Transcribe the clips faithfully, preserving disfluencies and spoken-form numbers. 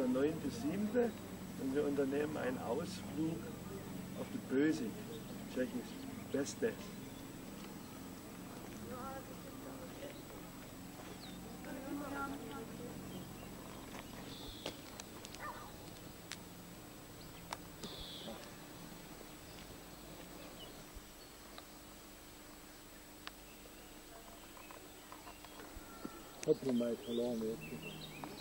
der neunte siebte und wir unternehmen einen Ausflug auf die Bösing, tschechisch Beste. Hoppla, mal verloren jetzt.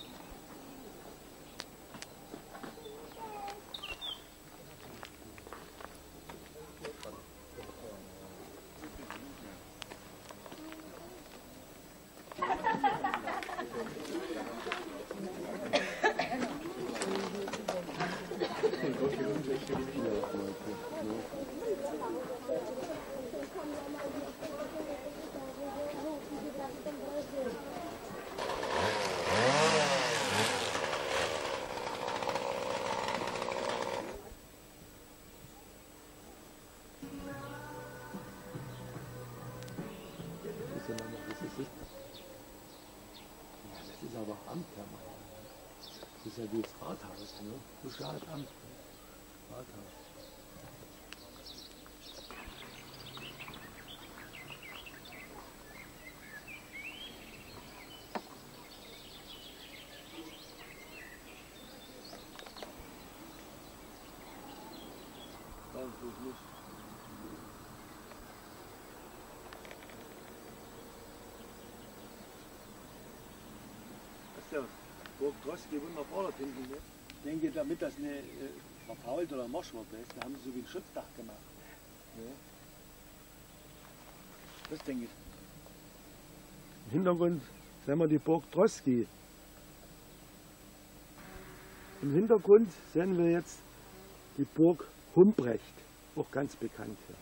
Das ist aber Amt, Herr Mann. Das ist ja wie das Rathaus, ne? Das ist halt Amt. Rathaus. Nein, tue ich nicht. Das ist ja Burg Droschke wunderbar dort hinten. Ne? Ich denke, damit das eine äh, verfault oder Marschwurzel ist, da haben sie so wie ein Schutzdach gemacht. Ja. Das denke ich. Im Hintergrund sehen wir die Burg Droschke. Im Hintergrund sehen wir jetzt die Burg Humbrecht, auch ganz bekannt hier.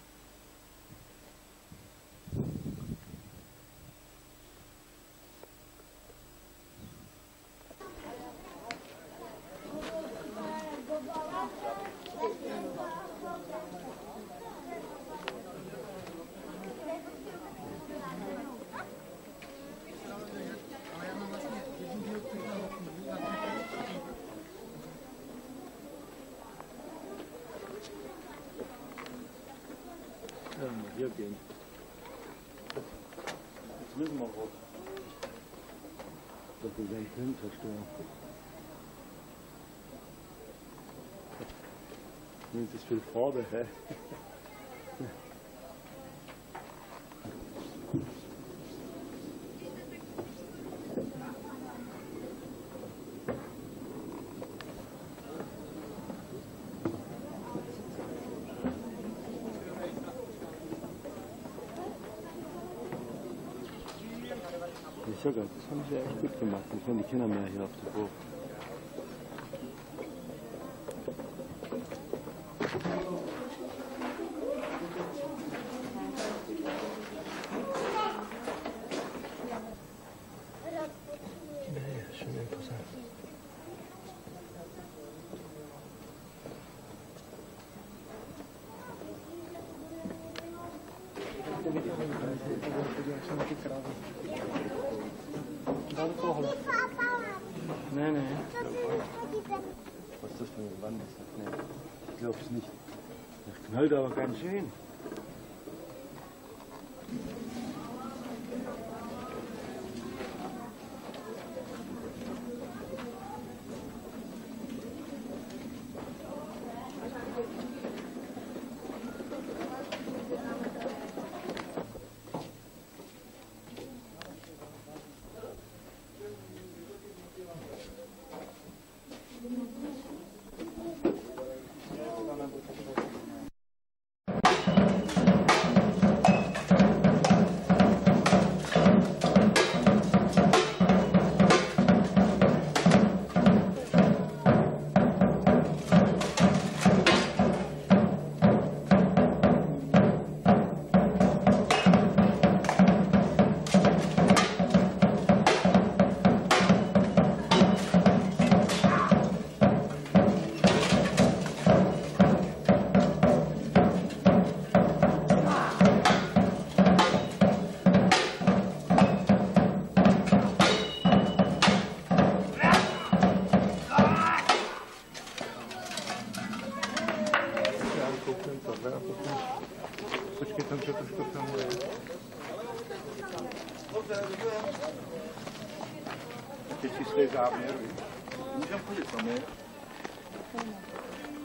Ja, mal hier gehen. Jetzt müssen wir hoch. Das ist ein Film zerstören. Das ist viel Farbe, hä? Das haben sie ja echt gut gemacht. Ich fand die Kinder mehr hier auf der Burg. Ja, schon interessant. Nein, nein. Was ist das für eine Wand? Nee, ich glaube es nicht. Das knallt aber ganz schön. Počkej, tam se trošku filmuje. Teď čistý záměr, víš? Můžeme chodit sami.